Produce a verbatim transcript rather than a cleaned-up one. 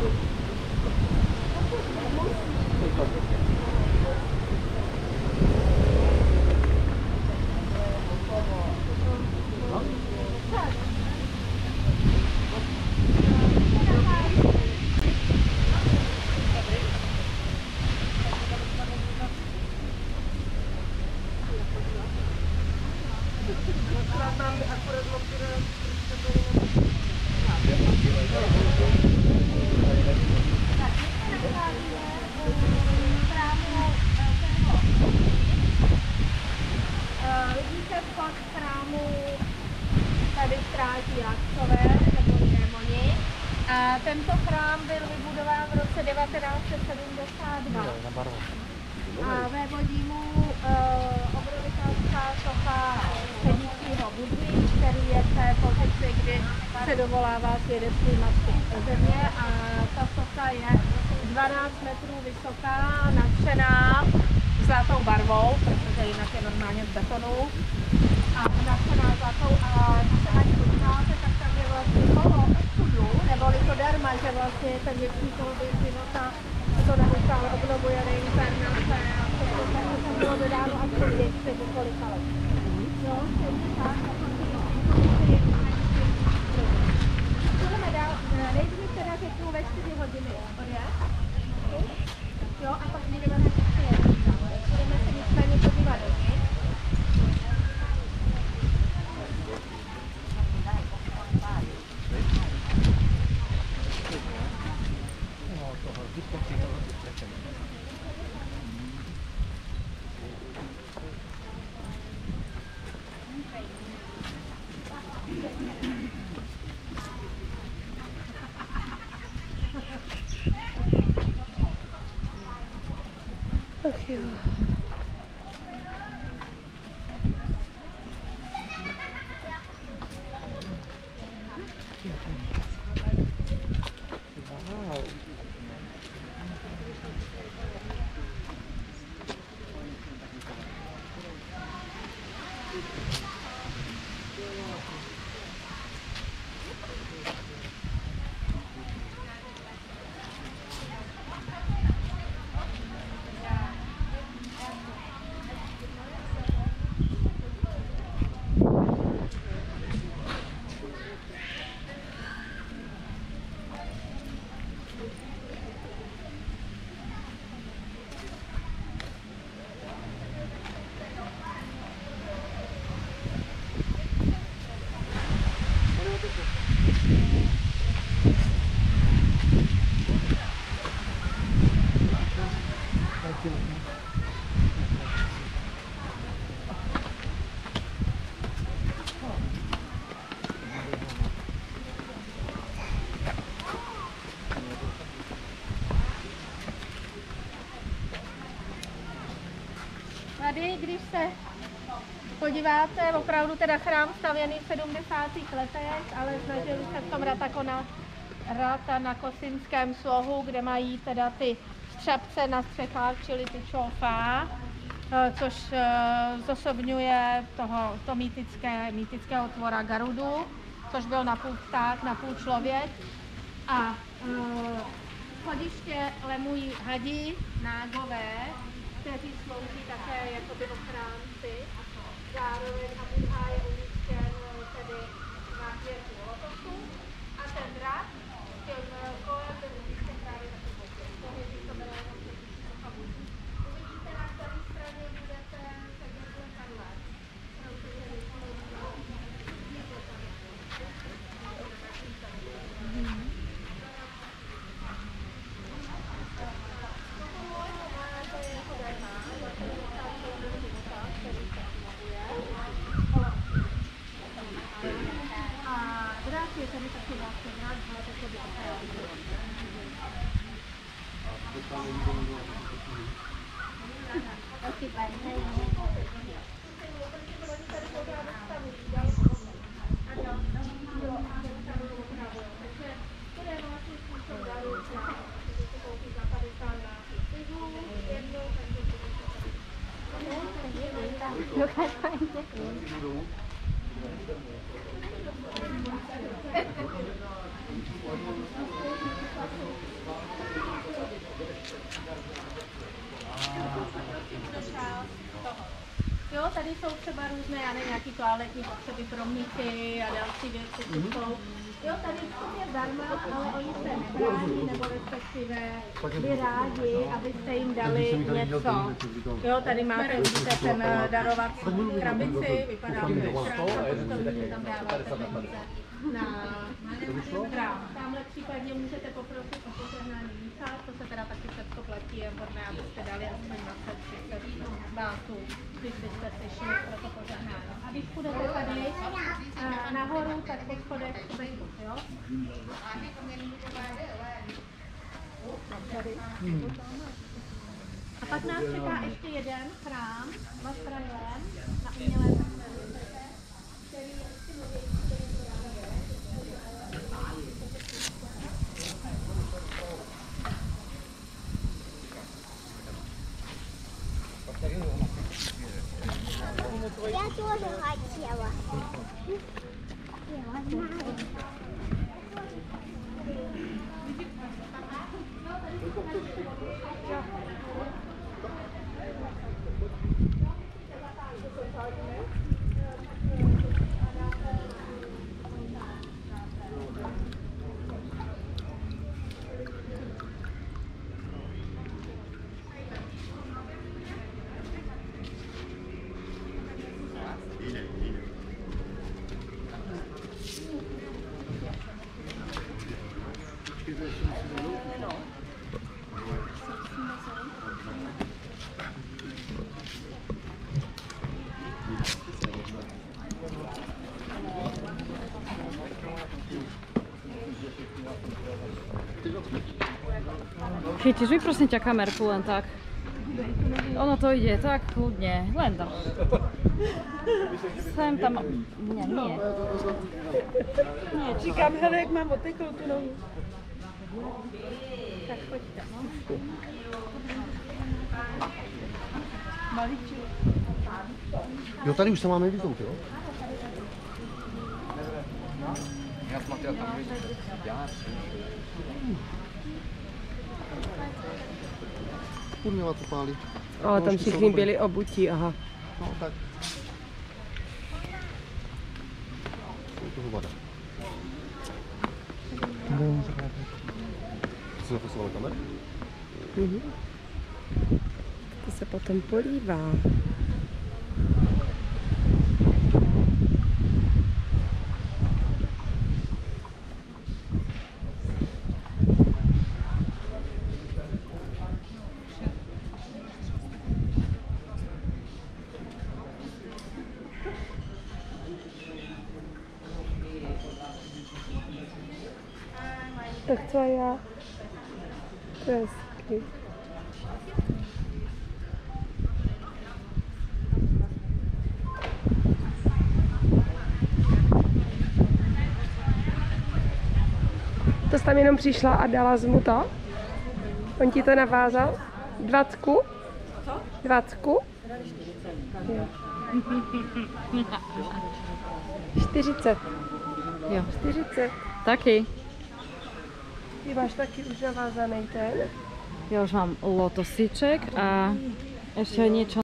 Tento chrám byl vybudován v roce devatenáct set sedmdesát dva a vévodí mu uh, obrovitánská socha sedícího Budhy, který je v té pozici, kdy se dovolává svědectví Matky země, a ta socha je dvanáct metrů vysoká, natřená zlatou barvou, protože jinak je normálně z betonu, a natřená zlatou, a když se na ní podíváte, tak tam je vlastně kolo osudu, neboli to darma, že vlastně ten věčný koloběh života, to neustále obnovuje reinkarnace a všechno tak, to bylo dodáno až po dvěstě několika let. Jo, stejně tak, a to je budeme dál, nejdřív teda řeknu ve čtyři hodiny odjezd, jo, a pak budeme na ještě jednou. Budeme se nicméně podívat dovnitř. Ach jo. Tady, když se podíváte, opravdu teda chrám stavěný v sedmdesátých letech, ale snažili se v tom rata konat rata na Kosinském slohu, kde mají teda ty střepce na střechách, čili ty čofá, což zosobňuje toho, to mýtické, mýtického tvora Garudu, což byl napůl pták, napůl člověk. A schodiště lemují hadi, nágové, kteří slouží také jakoby ochránci. Zároveň Abudha je umístěn tedy na květu lotosu a ten drak s tím kolem byl umístěn právě na tom boku. To je, že to bylo jenom uvidíte, na které straně budete sedět letadle. Je tady taky vlastně rád, ale to by taky tady jsou třeba různé, já nevím, nějaký toaletní potřeby pro mnichy a další věci, co jsou. Jo, tady je zdarma, ale oni se nebrání, nebo respektive by rádi, abyste jim dali něco. Jo, tady máte, vidíte, ten darovat krabici, vypadá to že tam dáváte peníze na krám. V tomhle případě můžete poprosit o požehnání mícha, to se teda taky všechno platí, je vhodné, abyste dali aspoň dvacet třicet bátů, když byste si šli pro to požehnání. A když půjdete tady a nahoru, tak po schodech venku, jo? A pak nás čeká ještě jeden chrám, Vasrajem, na umělé který je ještě novější. Я тоже хотела. Chytíš mi prosím ťa kamerku len tak. Ono to ide tak kľudne, len tam. Sem tam, nie, nie. Nie, čekám, hele, jak mám oteklou tu nohu. Tak pojďte, no. Maličku. Jo, tady už se máme vyznout, jo? Já смотрел там люди. Я. Kurňova to pálí. O, tam všichni byli obutí, aha. No, tak. Je toho voda. Jsi zapisoval kameru? Mhm. To se potom polívá. Tak co já? To je hezký. To jsi tam jenom přišla a dala jsi mu to? On ti to navázal? Dvacku? Co? Dvacku? Jo. čtyřicet. Jo. čtyřicet. Taky. Ty máš taky už navázaný ten? Ja už mám lotosíček a ešte niečo